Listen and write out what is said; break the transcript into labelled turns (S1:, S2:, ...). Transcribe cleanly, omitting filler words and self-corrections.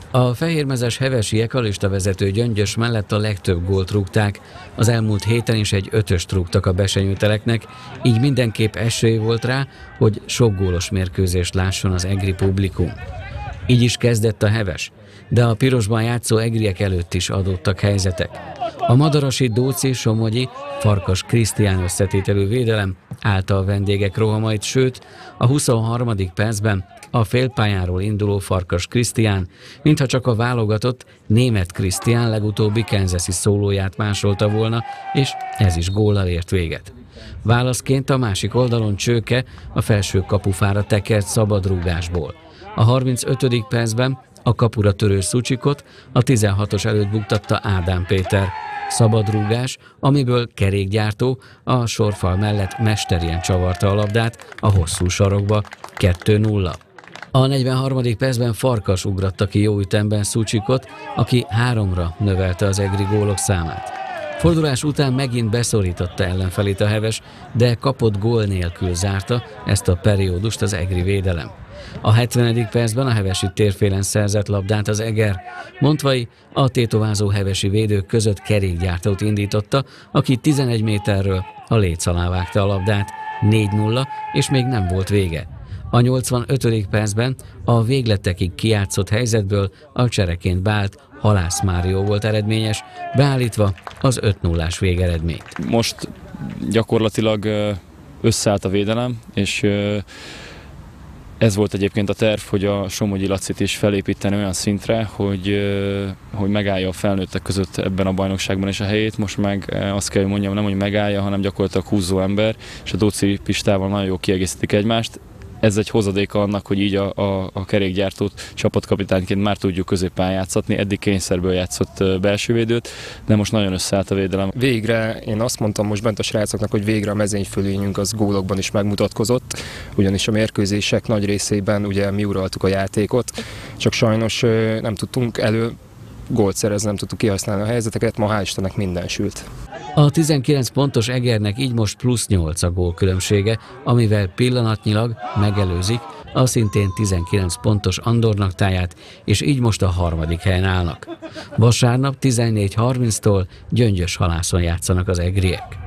S1: A fehérmezes hevesiek a listavezető Gyöngyös mellett a legtöbb gólt rúgták. Az elmúlt héten is egy 5-öst rúgtak a besenyőteleknek, így mindenképp esély volt rá, hogy sok gólos mérkőzést lásson az egri publikum. Így is kezdett a heves, de a pirosban játszó egriek előtt is adottak helyzetek. A madarasi Dóci Somogyi Farkas Krisztián összetételű védelem állta a vendégek rohamait, sőt a 23. percben a félpályáról induló Farkas Krisztián, mintha csak a válogatott Németh Krisztián legutóbbi kansasi szólóját másolta volna, és ez is góllal ért véget. Válaszként a másik oldalon Csőke a felső kapufára tekert szabadrúgásból. A 35. percben a kapura törő Szucsikot a 16-os előtt buktatta Ádám Péter. Szabadrúgás, amiből kerékgyártó a sorfal mellett mesterien csavarta a labdát a hosszú sarokba, 2-0. A 43. percben Farkas ugratta ki jó ütemben Szucsikot, aki 3-ra növelte az egri gólok számát. Fordulás után megint beszorította ellenfelét a heves, de kapott gól nélkül zárta ezt a periódust az egri védelem. A 70. percben a hevesi térfélen szerzett labdát az Eger. Montvai a tétovázó hevesi védők között kerékgyártót indította, aki 11 méterről a léc alá vágta a labdát, 4-0, és még nem volt vége. A 85. percben a végletekig kijátszott helyzetből a csereként beállt Halász Márió volt eredményes, beállítva az 5-0-ás végeredményt.
S2: Most gyakorlatilag összeállt a védelem, és ez volt egyébként a terv, hogy a Somogyi Lacit is felépíteni olyan szintre, hogy megállja a felnőttek között ebben a bajnokságban is a helyét. Most meg azt kell, hogy mondjam, nem hogy megállja, hanem gyakorlatilag húzó ember, és a Dóci Pistával nagyon jól kiegészítik egymást. Ez egy hozadéka annak, hogy így a kerékgyártót csapatkapitányként már tudjuk középpályán játszatni. Eddig kényszerből játszott belsővédőt, de most nagyon összeállt a védelem.
S3: Végre, én azt mondtam most bent a srácoknak, hogy végre a mezőnyfölényünk az gólokban is megmutatkozott, ugyanis a mérkőzések nagy részében ugye mi uraltuk a játékot, csak sajnos nem tudtunk gólt szerezni, nem tudtuk kihasználni a helyzeteket, ma hál' Istennek minden sült.
S1: A 19 pontos Egernek így most +8 a gólkülönbsége, amivel pillanatnyilag megelőzik a szintén 19 pontos Andornaktáját, és így most a 3. helyen állnak. Vasárnap 14:30-tól Gyöngyös Halászon játszanak az egriek.